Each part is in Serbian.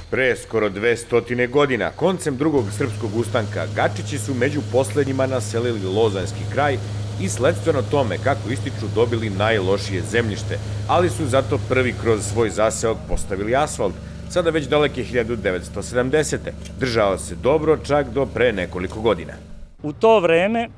Pre skoro 200 godina, koncem drugog srpskog ustanka, Gačići su među poslednjima naselili Lozanjski kraj i sledstveno tome, kako ističu, dobili najlošije zemljište, ali su zato prvi kroz svoj zaseok postavili asfalt, sada već daleke 1970. Držao se dobro čak do pre nekoliko godina. U to vreme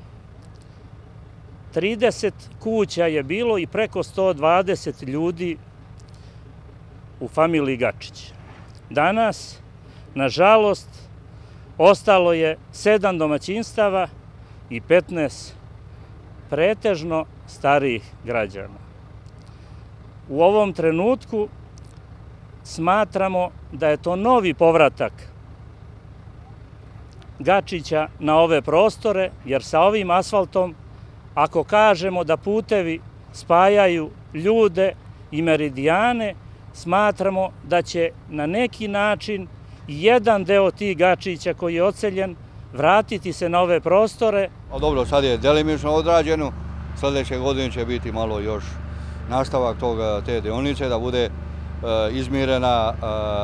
30 kuća je bilo i preko 120 ljudi u familiji Gačić. Danas, nažalost, ostalo je 7 domaćinstava i 15 pretežno starijih građana. U ovom trenutku smatramo da je to novi povratak Gačića na ove prostore, jer sa ovim asfaltom, ako kažemo da putevi spajaju ljude i meridijane, smatramo da će na neki način jedan deo tih Gačića koji je odseljen vratiti se na ove prostore. Dobro, sad je delimično odrađeno, sljedeće godine će biti malo još nastavak te deonice, da bude izmirena,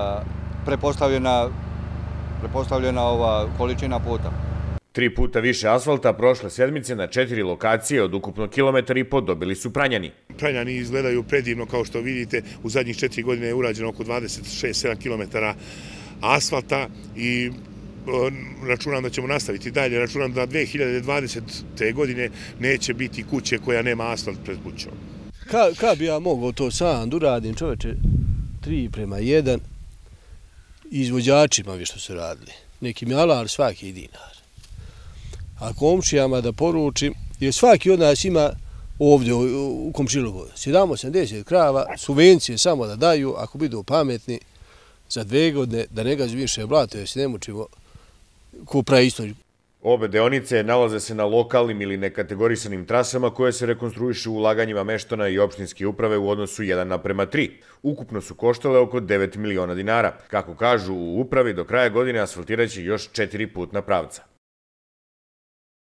prepostavljena ova količina puta. 3 puta više asfalta prošle sedmice na 4 lokacije od ukupno 1,5 km dobili su Pranjani. Pranjani izgledaju predivno, kao što vidite, u zadnjih 4 godine je urađeno oko 26-7 km asfalta i računam da ćemo nastaviti dalje. Računam da 2020. godine neće biti kuće koja nema asfalt pred kućom. Kad bi ja mogao to sam da uradim, čoveče, 3:1, izvođačima vi što su radili, neki mjalar svaki dinar. A komšijama da poručim, jer svaki od nas ima ovdje u komšiluku 70 krava, subvencije samo da daju, ako budu pametni, za 2 godine da ne gazi više blato, jer se ne mučimo ko praistoriju. Obe deonice nalaze se na lokalnim ili nekategorisanim trasama koje se rekonstruišu ulaganjima meštana i opštinske uprave u odnosu 1:3. Ukupno su koštale oko 9 miliona dinara. Kako kažu u upravi, do kraja godine asfaltiraće još 4 putna pravca.